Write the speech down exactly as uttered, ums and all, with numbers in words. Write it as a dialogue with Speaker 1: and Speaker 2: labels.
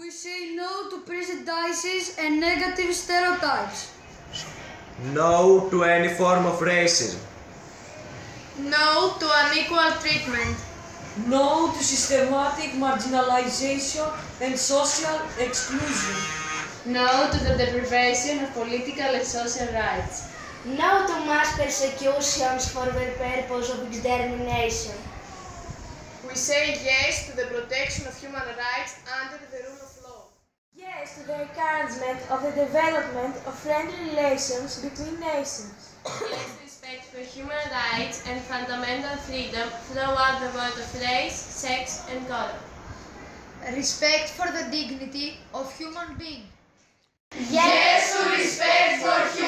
Speaker 1: We say no to prejudices and negative stereotypes.
Speaker 2: No to any form of racism.
Speaker 3: No to unequal treatment.
Speaker 4: No to systematic marginalization and social exclusion.
Speaker 3: No to the deprivation of political and social rights.
Speaker 5: No to mass persecutions for the purpose of extermination.
Speaker 3: We say yes to the protection of human rights under the rule of law.
Speaker 6: Yes to the encouragement of the development of friendly relations between nations.
Speaker 3: Yes to respect for human rights and fundamental freedom throughout the world of race, sex and color.
Speaker 1: Respect for the dignity of human beings.
Speaker 3: Yes to respect for human